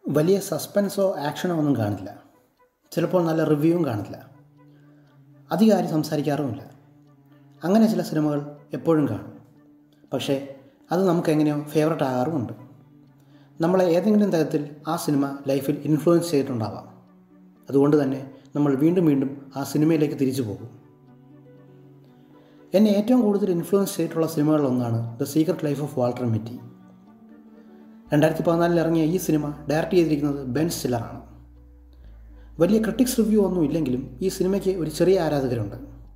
വലിയ സസ്പെൻസോ ആക്ഷനോ ഒന്നും കാണില്ല. ചിലപ്പോൾ നല്ല റിവ്യൂവും കാണില്ല. അധികം ആരും സംസാരിക്കാറുമില്ല. അങ്ങനെ ചില സിനിമകൾ എപ്പോഴും കാണും. പക്ഷേ അത് നമുക്കെങ്ങനെയോ ഫേവററ്റ് ആകാറുമുണ്ട്. നമ്മളെ ഏതെങ്കിലും തരത്തിൽ ആ സിനിമ ലൈഫിൽ ഇൻഫ്ലുവൻസ് ചെയ്തിട്ടുണ്ടാവാം. അതുകൊണ്ട് തന്നെ നമ്മൾ വീണ്ടും വീണ്ടും ആ സിനിമയിലേക്ക് തിരിച്ചു പോകും. എന്നെ ഏറ്റവും കൂടുതൽ ഇൻഫ്ലുവൻസ് ചെയ്തിട്ടുള്ള സിനിമകളിലൊന്നാണ് the secret life of Walter Mitty. 2014 ഇറങ്ങിയ ഈ സിനിമ ഡയറക്റ്റ് ചെയ്തിരിക്കുന്നത് ബെൻ സ്റ്റില്ലറാണ്. വലിയ ക്രിട്ടിക്സ് റിവ്യൂ ഒന്നും ഇല്ലെങ്കിലും ഈ സിനിമയ്ക്ക് ഒരു ചെറിയ ആരാധകരുണ്ട്.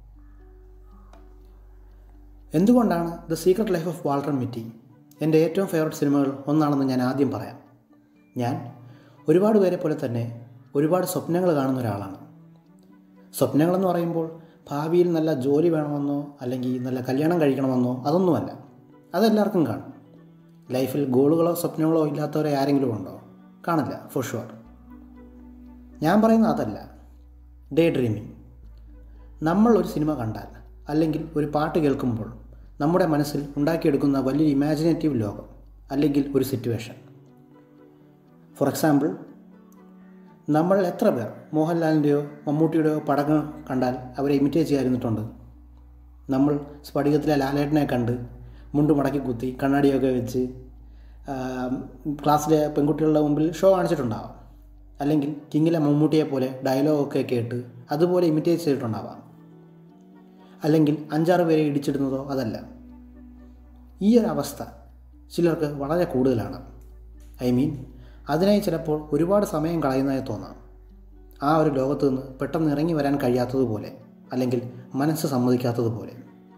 എന്തുകൊണ്ടാണ് the secret life of Walter Mitty എൻ്റെ ഏറ്റവും ഫേവററ്റ് സിനിമകൾ ഒന്നാണെന്ന് ഞാൻ ആദ്യം പറയാം. ഞാൻ ഒരുപാട് പേരെ പോലെ തന്നെ ഒരുപാട് സ്വപ്നങ്ങൾ കാണുന്ന ഒരാളാണ്. സ്വപ്നങ്ങളെന്ന് പറയുമ്പോൾ ഭാവിയിൽ നല്ല ജോലി വേണമെന്നോ അല്ലെങ്കിൽ നല്ല കല്യാണം കഴിക്കണമെന്നോ അതൊന്നുമല്ല. അതെല്ലാവർക്കും കാണും. ലൈഫിൽ ഗോളുകളോ സ്വപ്നങ്ങളോ ഇല്ലാത്തവരെ ആരെങ്കിലും ഉണ്ടോ? കാണില്ല, ഫോർ ഷുവർ. ഞാൻ പറയുന്നത് അതല്ല, ഡേ ഡ്രീമിങ്. നമ്മൾ ഒരു സിനിമ കണ്ടാൽ അല്ലെങ്കിൽ ഒരു പാട്ട് കേൾക്കുമ്പോൾ നമ്മുടെ മനസ്സിൽ ഉണ്ടാക്കിയെടുക്കുന്ന വലിയൊരു ഇമാജിനേറ്റീവ് ലോകം അല്ലെങ്കിൽ ഒരു സിറ്റുവേഷൻ. ഫോർ എക്സാമ്പിൾ, നമ്മൾ എത്ര പേർ മോഹൻലാലിൻ്റെയോ മമ്മൂട്ടിയുടെയോ പടങ്ങൾ കണ്ടാൽ അവരെ ഇമിറ്റേറ്റ് ചെയ്യാതിരുന്നിട്ടുണ്ട്? നമ്മൾ സ്ഫടികത്തിലെ ലാലേട്ടനെ കണ്ട് മുണ്ട് മടക്കി കുത്തി കണ്ണാടിയൊക്കെ വെച്ച് ക്ലാസ്സിലെ പെൺകുട്ടികളുടെ മുമ്പിൽ ഷോ കാണിച്ചിട്ടുണ്ടാവാം. അല്ലെങ്കിൽ കിങ്ങിലെ മമ്മൂട്ടിയെ പോലെ ഡയലോഗൊക്കെ കേട്ട് അതുപോലെ ഇമിറ്റേറ്റ് ചെയ്തിട്ടുണ്ടാവാം. അല്ലെങ്കിൽ 5-6 പേരെ ഇടിച്ചിടുന്നതോ അതല്ല. ഈ ഒരു അവസ്ഥ ചിലർക്ക് വളരെ കൂടുതലാണ്. അതിനായി ചിലപ്പോൾ ഒരുപാട് സമയം കളയുന്നതായി തോന്നാം. ആ ഒരു ലോകത്തു നിന്ന് പെട്ടെന്ന് ഇറങ്ങി വരാൻ കഴിയാത്തതുപോലെ അല്ലെങ്കിൽ മനസ്സ് സമ്മതിക്കാത്തതുപോലെ.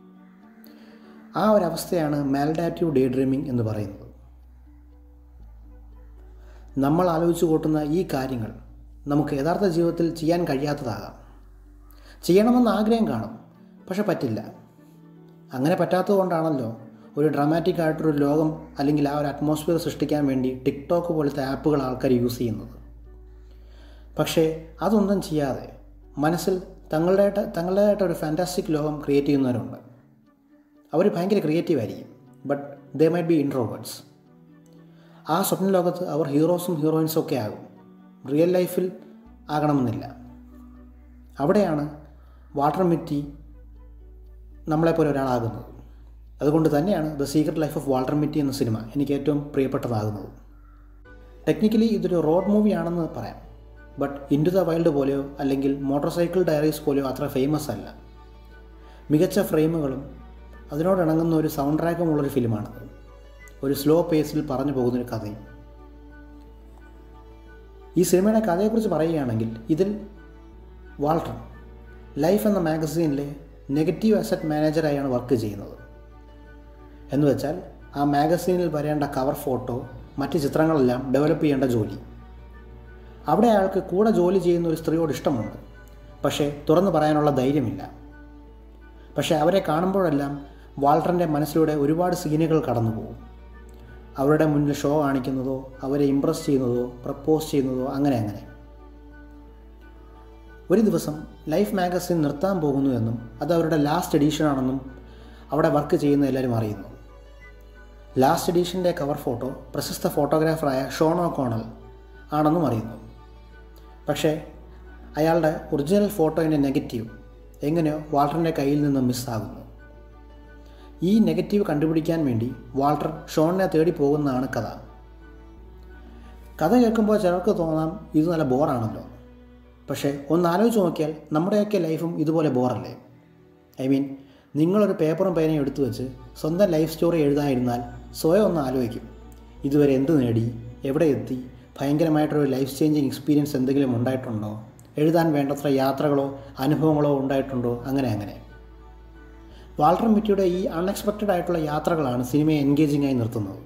ആ ഒരവസ്ഥയാണ് മാൽഡാറ്റീവ് ഡേ ഡ്രീമിംഗ് എന്ന് പറയുന്നത്. നമ്മൾ ആലോചിച്ചു കൂട്ടുന്ന ഈ കാര്യങ്ങൾ നമുക്ക് യഥാർത്ഥ ജീവിതത്തിൽ ചെയ്യാൻ കഴിയാത്തതാകാം. ചെയ്യണമെന്ന് ആഗ്രഹം കാണും, പക്ഷെ പറ്റില്ല. അങ്ങനെ പറ്റാത്തതുകൊണ്ടാണല്ലോ ഒരു ഡ്രാമാറ്റിക് ആയിട്ടൊരു ലോകം അല്ലെങ്കിൽ ആ ഒരു അറ്റ്മോസ്ഫിയർ സൃഷ്ടിക്കാൻ വേണ്ടി ടിക്ടോക്ക് പോലത്തെ ആപ്പുകൾ ആൾക്കാർ യൂസ് ചെയ്യുന്നത്. പക്ഷേ അതൊന്നും ചെയ്യാതെ മനസ്സിൽ തങ്ങളുടേതായിട്ടൊരു ഫാൻറ്റാസ്റ്റിക് ലോകം ക്രിയേറ്റ് ചെയ്യുന്നവരുണ്ട്. അവർ ഭയങ്കര ക്രിയേറ്റീവ് ആയിരിക്കും, but they might be introverts. ആ സ്വപ്ന ലോകത്ത് അവർ ഹീറോസും ഹീറോയിൻസും ഒക്കെ ആകും. റിയൽ ലൈഫിൽ ആകണമെന്നില്ല. അവിടെയാണ് വാൾട്ടർ മിറ്റി നമ്മളെപ്പോലെ ഒരാളാകുന്നത്. അതുകൊണ്ട് തന്നെയാണ് the secret life of Walter Mitty എന്ന സിനിമ എനിക്ക് ഏറ്റവും പ്രിയപ്പെട്ടതാകുന്നത്. ടെക്നിക്കലി ഇതൊരു റോഡ് മൂവിയാണെന്ന് പറയാം, ബട്ട് ഇൻടു ദ വൈൽഡ് പോലെയോ അല്ലെങ്കിൽ മോട്ടോർ സൈക്കിൾ ഡയറീസ് പോലെയോ അത്ര ഫേമസ് അല്ല. മികച്ച ഫ്രെയിമുകളും അതിനോടിണങ്ങുന്ന ഒരു സൗണ്ട് ട്രാക്കുമുള്ളൊരു ഫിലിമാണത്. ഒരു സ്ലോ പേസിൽ പറഞ്ഞു പോകുന്നൊരു കഥയും. ഈ സിനിമയുടെ കഥയെക്കുറിച്ച് പറയുകയാണെങ്കിൽ ഇതിൽ വാൾട്ടർ ലൈഫ് എന്ന മാഗസീനിലെ നെഗറ്റീവ് അസറ്റ് മാനേജറായാണ് വർക്ക് ചെയ്യുന്നത്. എന്നുവെച്ചാൽ ആ മാഗസീനിൽ വരേണ്ട കവർ ഫോട്ടോ, മറ്റ് ചിത്രങ്ങളെല്ലാം ഡെവലപ്പ് ചെയ്യേണ്ട ജോലി. അവിടെ അയാൾക്ക് കൂടെ ജോലി ചെയ്യുന്ന ഒരു സ്ത്രീയോട് ഇഷ്ടമുണ്ട്, പക്ഷേ തുറന്നു പറയാനുള്ള ധൈര്യമില്ല. പക്ഷേ അവരെ കാണുമ്പോഴെല്ലാം വാൾട്ടറിൻ്റെ മനസ്സിലൂടെ ഒരുപാട് സീനുകൾ കടന്നു പോകും. അവരുടെ മുന്നിൽ ഷോ കാണിക്കുന്നതോ അവരെ ഇംപ്രസ് ചെയ്യുന്നതോ പ്രപ്പോസ് ചെയ്യുന്നതോ അങ്ങനെ. ഒരു ദിവസം ലൈഫ് മാഗസിൻ നിർത്താൻ പോകുന്നു എന്നും അത് അവരുടെ ലാസ്റ്റ് എഡീഷനാണെന്നും അവിടെ വർക്ക് ചെയ്യുന്ന എല്ലാവരും അറിയുന്നു. ലാസ്റ്റ് എഡീഷൻ്റെ കവർ ഫോട്ടോ പ്രശസ്ത ഫോട്ടോഗ്രാഫറായ ഷോൺ ഓക്കോണൽ ആണെന്നും അറിയുന്നു. പക്ഷേ അയാളുടെ ഒറിജിനൽ ഫോട്ടോയിൻ്റെ നെഗറ്റീവ് എങ്ങനെയോ വാൾട്ടറിൻ്റെ കയ്യിൽ നിന്ന് മിസ്സാകുന്നു. ഈ നെഗറ്റീവ് കണ്ടുപിടിക്കാൻ വേണ്ടി വാൾട്ടർ ഷോണിനെ തേടി പോകുന്നതാണ് കഥ. കഥ കേൾക്കുമ്പോൾ ചിലർക്ക് തോന്നാം ഇത് നല്ല ബോറാണല്ലോ. പക്ഷേ ഒന്ന് ആലോചിച്ച് നോക്കിയാൽ നമ്മുടെയൊക്കെ ലൈഫും ഇതുപോലെ ബോറല്ലേ? നിങ്ങളൊരു പേപ്പറും പേനയും എടുത്തു വെച്ച് സ്വന്തം ലൈഫ് സ്റ്റോറി എഴുതാനിരുന്നാൽ സ്വയം ഒന്ന് ആലോചിക്കും, ഇതുവരെ എന്ത് നേടി, എവിടെ എത്തി, ഭയങ്കരമായിട്ടൊരു ലൈഫ് ചേഞ്ചിങ് എക്സ്പീരിയൻസ് എന്തെങ്കിലും ഉണ്ടായിട്ടുണ്ടോ, എഴുതാൻ വേണ്ടത്ര യാത്രകളോ അനുഭവങ്ങളോ ഉണ്ടായിട്ടുണ്ടോ, അങ്ങനെ. വാൾട്ടർ മിറ്റിയുടെ ഈ അൺഎക്സ്പെക്റ്റഡ് ആയിട്ടുള്ള യാത്രകളാണ് സിനിമയെ എൻഗേജിംഗ് ആയി നിർത്തുന്നത്.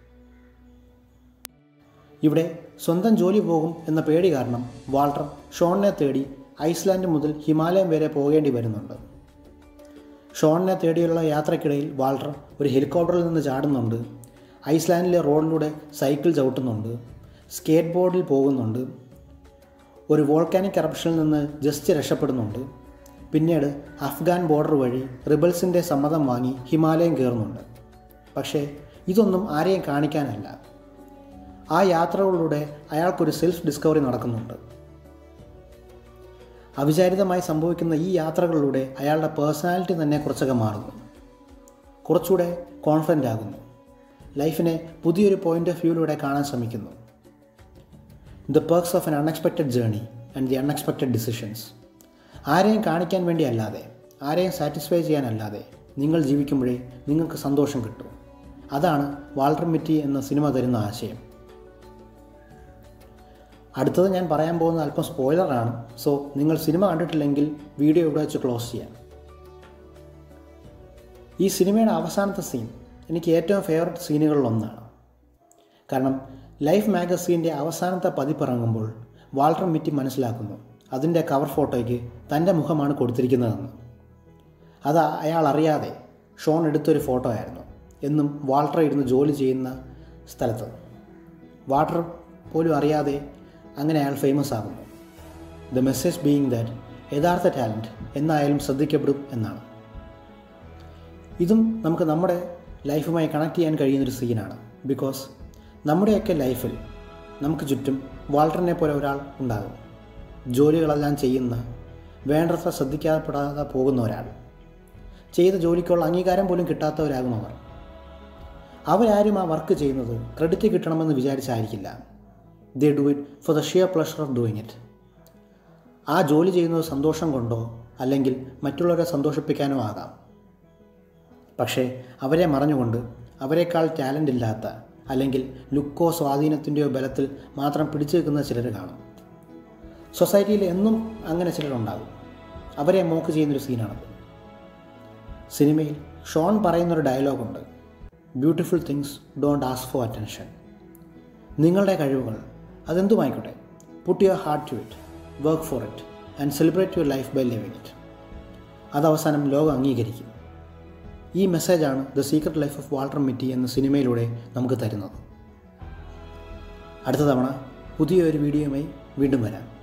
ഇവിടെ സ്വന്തം ജോലി പോകും എന്ന പേടി കാരണം വാൾട്ടർ ഷോണിനെ തേടി ഐസ്ലാൻഡ് മുതൽ ഹിമാലയം വരെ പോകേണ്ടി വരുന്നുണ്ട്. ഷോണിനെ തേടിയുള്ള യാത്രക്കിടയിൽ വാൾട്ടർ ഒരു ഹെലികോപ്റ്ററിൽ നിന്ന് ചാടുന്നുണ്ട്, ഐസ്ലാൻഡിലെ റോഡിലൂടെ സൈക്കിൾ ചവിട്ടുന്നുണ്ട്, സ്കേറ്റ് ബോർഡിൽ പോകുന്നുണ്ട്, ഒരു വോൾക്കാനിക് എറപ്ഷനിൽ നിന്ന് ജസ്റ്റ് രക്ഷപ്പെടുന്നുണ്ട്, പിന്നീട് അഫ്ഗാൻ ബോർഡർ വഴി റിബൽസിൻ്റെ സമ്മതം വാങ്ങി ഹിമാലയം കയറുന്നുണ്ട്. പക്ഷേ ഇതൊന്നും ആരെയും കാണിക്കാനല്ല. ആ യാത്രകളിലൂടെ അയാൾക്കൊരു സെൽഫ് ഡിസ്കവറി നടക്കുന്നുണ്ട്. അവിചാരിതമായി സംഭവിക്കുന്ന ഈ യാത്രകളിലൂടെ അയാളുടെ പേഴ്സണാലിറ്റി തന്നെ കുറച്ചൊക്കെ മാറുന്നു, കുറച്ചുകൂടെ കോൺഫിഡൻ്റ് ആകുന്നു, ലൈഫിനെ പുതിയൊരു പോയിൻ്റ് ഓഫ് വ്യൂയിലൂടെ കാണാൻ ശ്രമിക്കുന്നു. The perks of an unexpected journey and the unexpected decisions. ആരെയും കാണിക്കാൻ വേണ്ടി അല്ലാതെ, ആരെയും സാറ്റിസ്ഫൈ ചെയ്യാനല്ലാതെ നിങ്ങൾ ജീവിക്കുമ്പോഴേ നിങ്ങൾക്ക് സന്തോഷം കിട്ടും. അതാണ് വാൾട്ടർ മിറ്റി എന്ന സിനിമ തരുന്ന ആശയം. അടുത്തത് ഞാൻ പറയാൻ പോകുന്നത് അല്പം സ്പോയിലറാണ്. സോ നിങ്ങൾ സിനിമ കണ്ടിട്ടില്ലെങ്കിൽ വീഡിയോ ഇവിടെ വെച്ച് ക്ലോസ് ചെയ്യാം. ഈ സിനിമയുടെ അവസാനത്തെ സീൻ എനിക്ക് ഏറ്റവും ഫേവററ്റ് സീനുകളിലൊന്നാണ്. കാരണം ലൈഫ് മാഗസീൻ്റെ അവസാനത്തെ പതിപ്പിറങ്ങുമ്പോൾ വാൾട്ടർ മിറ്റി മനസ്സിലാക്കുന്നു അതിൻ്റെ കവർ ഫോട്ടോയ്ക്ക് തൻ്റെ മുഖമാണ് കൊടുത്തിരിക്കുന്നതെന്ന്. അത് അയാൾ അറിയാതെ ഷോൺ എടുത്തൊരു ഫോട്ടോ ആയിരുന്നു എന്നും വാൾട്ടർ ഇരുന്ന് ജോലി ചെയ്യുന്ന സ്ഥലത്ത്. വാൾട്ടർ പോലും അറിയാതെ അങ്ങനെ അയാൾ ഫേമസ് ആകുന്നു. ദ മെസ്സേജ് ബീയിങ് ദാറ്റ് യഥാർത്ഥ ടാലൻറ്റ് എന്നായാലും ശ്രദ്ധിക്കപ്പെടും എന്നാണ്. ഇതും നമുക്ക് നമ്മുടെ ലൈഫുമായി കണക്ട് ചെയ്യാൻ കഴിയുന്നൊരു സീനാണ്. ബിക്കോസ് നമ്മുടെയൊക്കെ ലൈഫിൽ നമുക്ക് ചുറ്റും വാൾട്ടറിനെ പോലെ ഒരാൾ ഉണ്ടാകും. ജോലികളെല്ലാം ചെയ്യുന്ന, വേണ്ടത്ര ശ്രദ്ധിക്കപ്പെടാതെ പോകുന്ന ഒരാൾ, ചെയ്ത ജോലിക്കുള്ള അംഗീകാരം പോലും കിട്ടാത്തവരാകും അവർ. അവരാരും ആ വർക്ക് ചെയ്യുന്നത് ക്രെഡിറ്റ് കിട്ടണമെന്ന് വിചാരിച്ചായിരിക്കില്ല. They do it for the sheer pleasure of doing it. ആ ജോലി ചെയ്യുന്നത് സന്തോഷം കൊണ്ടോ അല്ലെങ്കിൽ മറ്റുള്ളവരെ സന്തോഷിപ്പിക്കാനോ ആകാം. പക്ഷേ അവരെ മറഞ്ഞുകൊണ്ട് അവരെക്കാൾ ടാലൻ്റ് ഇല്ലാത്ത, അല്ലെങ്കിൽ ലുക്കോ സ്വാധീനത്തിൻ്റെയോ ബലത്തിൽ മാത്രം പിടിച്ചു നിൽക്കുന്ന ചിലർ കാണും. സൊസൈറ്റിയിൽ എന്നും അങ്ങനെ ചിലരുണ്ടാകും. അവരെ മോക്ക് ചെയ്യുന്നൊരു സീനാണത്. സിനിമയിൽ ഷോൺ പറയുന്നൊരു ഡയലോഗുണ്ട്, beautiful things don't ask for attention. നിങ്ങളുടെ കഴിവുകൾ അതെന്തുമായിക്കോട്ടെ, put your heart to it, work for it and celebrate your life by living it. അതവസാനം ലോകം അംഗീകരിക്കും. ഈ മെസ്സേജാണ് the secret life of Walter Mitty എന്ന സിനിമയിലൂടെ നമുക്ക് തരുന്നത്. അടുത്ത തവണ പുതിയൊരു വീഡിയോയുമായി വീണ്ടും വരാം.